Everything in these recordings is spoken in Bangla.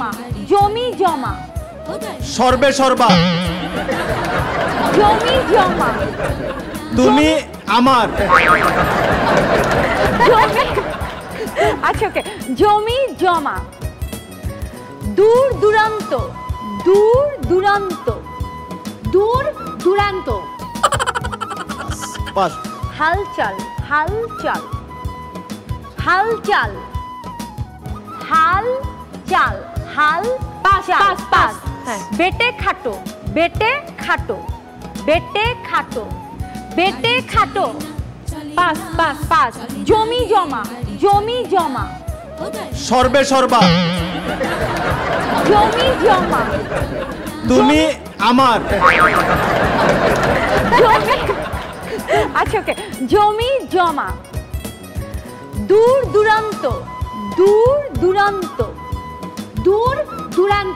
জমা জমি জমা সর্বে সর্বা জমি জমা তুমি আমার আচ্ছা ওকে জমি জমা দূর দূরান্ত দূর দূরান্ত দূর দূরান্ত পাস হালচাল হালচাল হালচাল হাল চাল হাল পাস পাস পাস বেটে খাটো বেটে খাটো বেটে খাটো বেটে খাটো পাস পাস পাস জমি জমা জমি জমা সর্বে সর্বা জমি জমা তুমি আমার আচ্ছা ওকে জমি জমা দূর দূরান্ত দূর দূরান্ত দূর দূরান্ত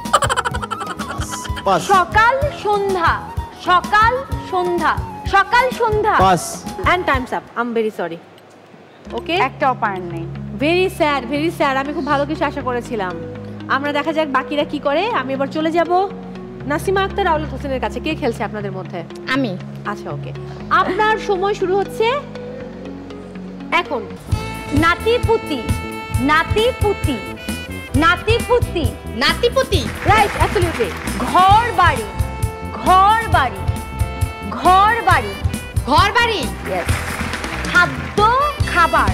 পাস সকাল সন্ধ্যা সকাল সন্ধ্যা সকাল সন্ধ্যা pass and time's up I am very sorry okay একটাও পারেন নাই ভেরি স্যাড আমি খুব ভালো কিছু আশা করেছিলাম আমরা দেখা যাক বাকিরা কি করে আমি এবার চলে যাব নাসিমা আক্তার আওলাদ হোসেনের কাছে কে খেলছে আপনাদের মধ্যে আমি আচ্ছা ওকে আপনার সময় শুরু হচ্ছে এখন নাতিপুতি নাতিপুতি নাতিপুতি নাতিপুতি রাইট অ্যাবসলিউটলি ঘর বাড়ি ঘর বাড়ি ঘর বাড়ি ঘর বাড়ি ইয়েস খাদ্য খাবার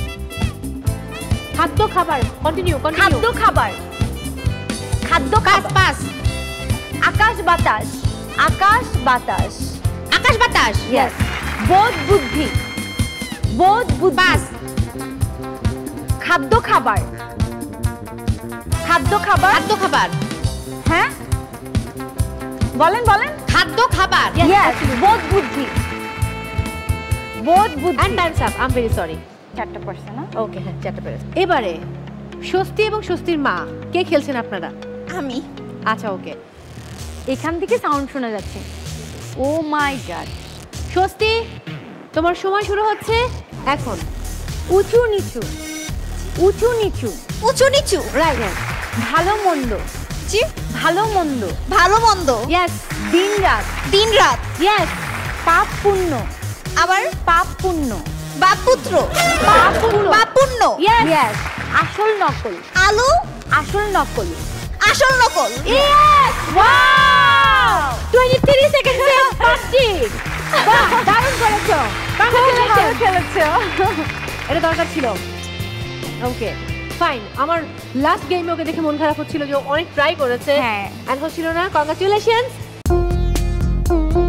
খাদ্য খাবার কন্টিনিউ খাদ্য খাবার খাদ্য পাস পাস আকাশ বাতাস আকাশ বাতাস আকাশ বাতাস ইয়েস বোধ বুদ্ধি বোধ বুদ্ধি পাস খাদ্য খাবার খাদ্য খাবার খাদ্য খাবার হ্যাঁ বলেন বলেন খাদ্য খাবার ইয়েস বোধ বুদ্ধি বোধ বুদ্ধি and time's up I am very sorry 4টা পারছে না ওকে হ্যাঁ 4টা পেরেছে এবারে স্বস্তি এবং স্বস্তির মা কে খেলছেন আপনারা আমি আচ্ছা ওকে এখান থেকে সাউন্ড শোনা যাচ্ছে ও মাই গড স্বস্তি তোমার সময় শুরু হচ্ছে এখন উঁচু নিচু উঁচু নিচু উঁচু নিচু রাইট ভালো মন্দ জি ভালো মন্দ ভালো মন্দ ইয়েস দিন রাত দিন রাত ইয়েস পাপ পুণ্য আবার পাপ পুণ্য বাপ পুত্র পাপ পুণ্য বাপ পুণ্য ইয়েস আসল নকল আলু আসল নকল আসল নকল ইয়েস ওয়াও 23 সেকেন্ডে পাঁচটি বাহ দারুণ করেছো ভালো খেলেছো এটা দরকার ছিল ওকে ফাইন আমার লাস্ট গেমে ওকে দেখে মন খারাপ হচ্ছিল যে অনেক ট্রাই করেছে হ্যাঁ এন্ড হচ্ছিল না কংগ্রাচুলেশনস